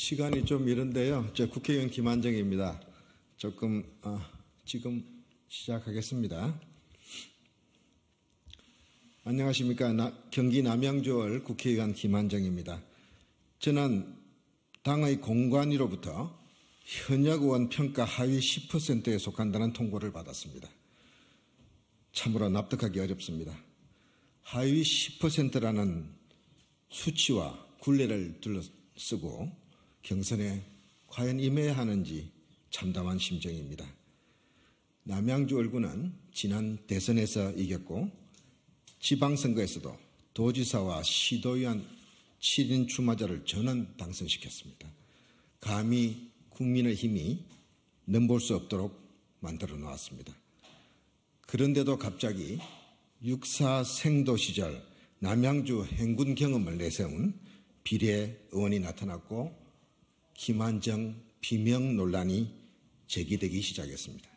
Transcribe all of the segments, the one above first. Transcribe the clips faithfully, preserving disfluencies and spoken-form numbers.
시간이 좀 이른데요. 저 국회의원 김한정입니다. 조금 어, 지금 시작하겠습니다. 안녕하십니까. 나, 경기 남양주을 국회의원 김한정입니다. 저는 당의 공관위로부터 현역 의원 평가 하위 십 퍼센트에 속한다는 통보를 받았습니다. 참으로 납득하기 어렵습니다. 하위 십 퍼센트라는 수치와 굴레를 둘러쓰고 경선에 과연 임해야 하는지 참담한 심정입니다. 남양주 얼구는 지난 대선에서 이겼고 지방선거에서도 도지사와 시도의원 칠 인 출마자를 전원 당선시켰습니다. 감히 국민의 힘이 넘볼 수 없도록 만들어 놓았습니다. 그런데도 갑자기 육사 생도 시절 남양주 행군 경험을 내세운 비례 의원이 나타났고 김한정 비명 논란이 제기되기 시작했습니다.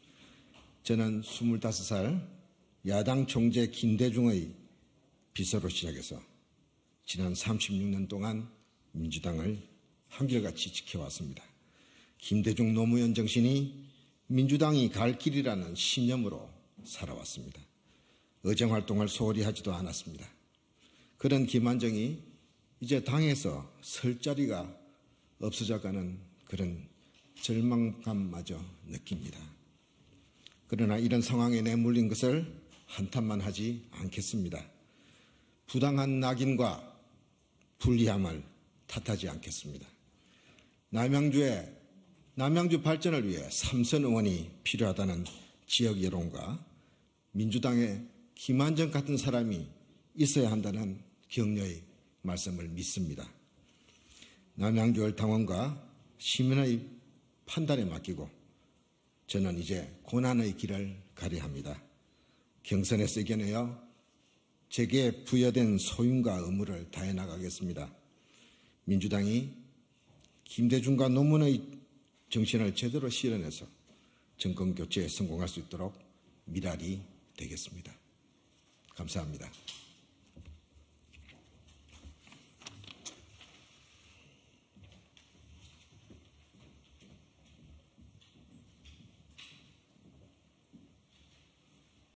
저는 스물다섯 살 야당 총재 김대중의 비서로 시작해서 지난 삼십육 년 동안 민주당을 한결같이 지켜왔습니다. 김대중 노무현 정신이 민주당이 갈 길이라는 신념으로 살아왔습니다. 의정활동을 소홀히 하지도 않았습니다. 그런 김한정이 이제 당에서 설 자리가 없어져가는 그런 절망감마저 느낍니다. 그러나 이런 상황에 내몰린 것을 한탄만 하지 않겠습니다. 부당한 낙인과 불리함을 탓하지 않겠습니다. 남양주에 남양주 발전을 위해 삼선 의원이 필요하다는 지역 여론과 민주당에 김한정 같은 사람이 있어야 한다는 격려의 말씀을 믿습니다. 남양주을 당원과 시민의 판단에 맡기고 저는 이제 고난의 길을 가려 합니다. 경선에서 이겨내어 제게 부여된 소임과 의무를 다해 나가겠습니다. 민주당이 김대중과 노무현의 정신을 제대로 실현해서 정권교체에 성공할 수 있도록 미랄이 되겠습니다. 감사합니다.